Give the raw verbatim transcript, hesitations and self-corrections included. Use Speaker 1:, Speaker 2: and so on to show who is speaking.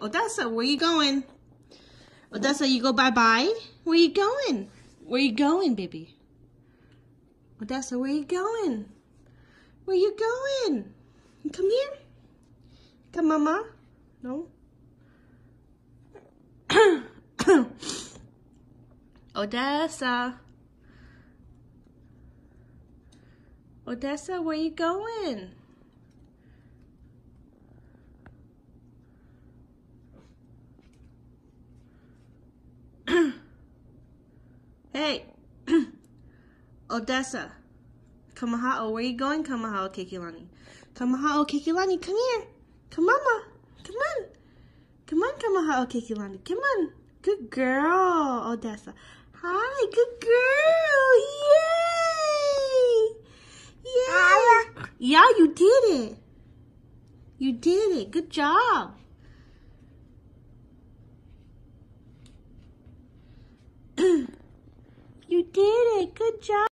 Speaker 1: Odessa, where you going? Odessa, you go bye-bye? Where you going? Where you going, baby? Odessa, where you going? Where you going? Come here. Come, Mama. No? Odessa. Odessa, where you going? Hey. Odessa. Kamahao, where you going? Kamahao Kekiulani. Kamahao Kekiulani, come here. Come, Mama. Come on. Come on, Kamahao Kekiulani. Come on. Good girl, Odessa. Hi, good girl. Yay. Yay. Yeah, you did it. You did it. Good job. You did it. Good job.